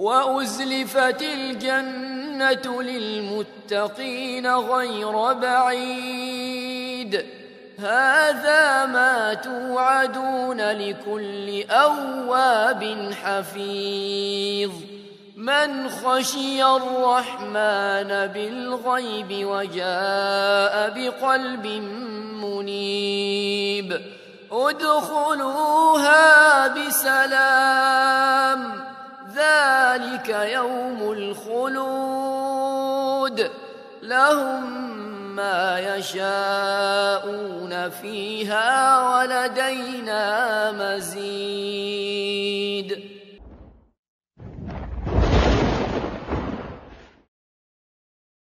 وأزلفت الجنة للمتقين غير بعيد هذا ما توعدون لكل أواب حفيظ من خشي الرحمن بالغيب وجاء بقلب منيب ادخلوها بسلام ذلك يوم الخلود لهم ما يشاءون فيها ولدينا مزيد